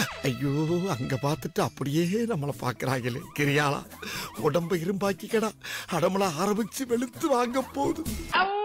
ஐயோ அங்க பார்த்துட்டு அப்படியே நம்மளை பாக்குறாங்களே. கிரியாளா உடம்ப இரும்பாக்கிக்கடா, அடமள ஆரம்பிச்சு வெளுத்து வாங்க போகுது.